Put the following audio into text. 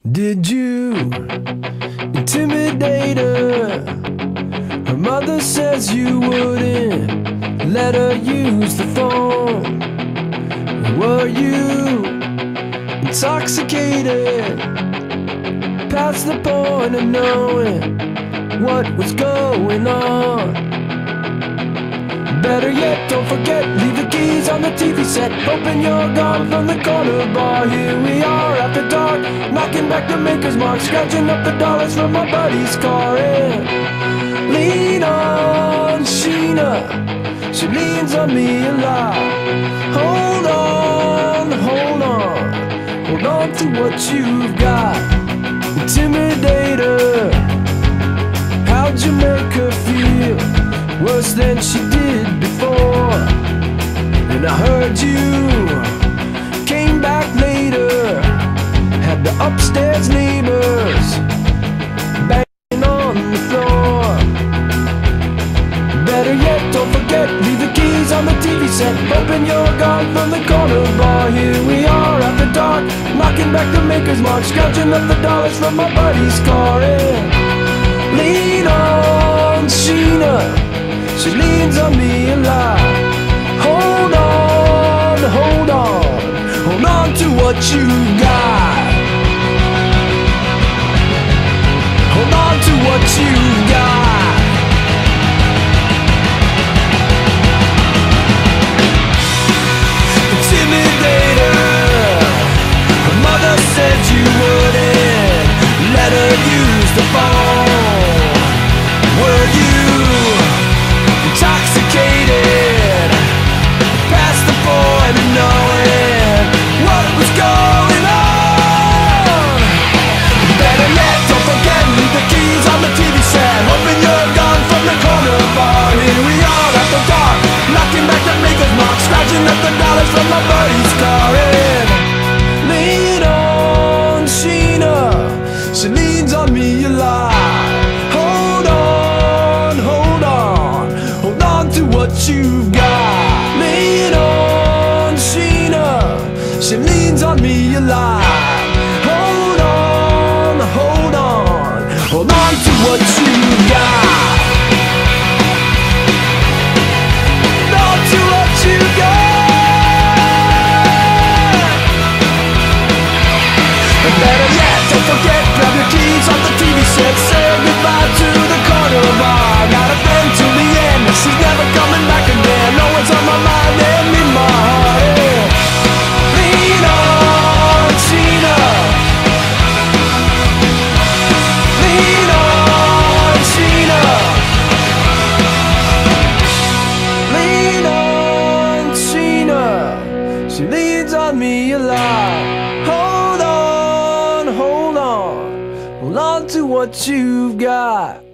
Did you intimidate her? Her mother says you wouldn't let her use the phone. Were you intoxicated past the point of knowing what was going on? Better yet, don't forget, leave the keys on the TV set. Hoping you're gone from the corner bar. Here we are after dark, knocking back the maker's mark, scratching up the dollars from my buddy's car. And lean on Sheena, she leans on me a lot. Hold on, hold on, hold on to what you've got. Intimidate her, how'd you make her feel? Worse than she did before. And I heard you came back later, had the upstairs neighbors banging on the floor. Better yet, don't forget, leave the keys on the TV set. Hoping you're gone from the corner bar. Here we are after dark, knocking back the maker's mark, scratching up the dollars from my buddy's car. And lean on Sheena, she leans on me a lot. Hold on, hold on, hold on to what you got. Hold on to what you got. Intimidator, her mother said you wouldn't let her use the phone. Were you intoxicated past the point of knowing what was going on? Better yet, don't forget, leave the keys on the TV set. Hoping you're gone from the corner bar. Here we are after dark, knocking back the maker's mark, scratching up the dollars from my buddy's car. And lean on Sheena, she leans on me a lot. What you've got. Lean on Sheena, she leans on me a lot. Hold on, hold on, hold on to what you've got. Hold on to what you got. And better yet, don't forget, grab your keys off the TV set. Say goodbye to the corner bar. Got a friend till the end, she's never coming back again. No one's on my mind and in my heart. Yeah. Lean on Sheena, lean on Sheena, lean on Sheena, she leans on me a lot. Hold on, hold on, hold on to what you've got.